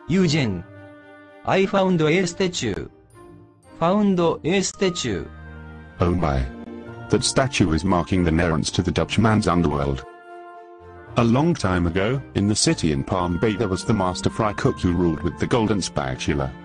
Eugene. I found a statue. Found a statue. Oh my. That statue is marking the nearance to the Dutchman's underworld. A long time ago, in the city in Palm Bay there was the master fry cook who ruled with the golden spatula.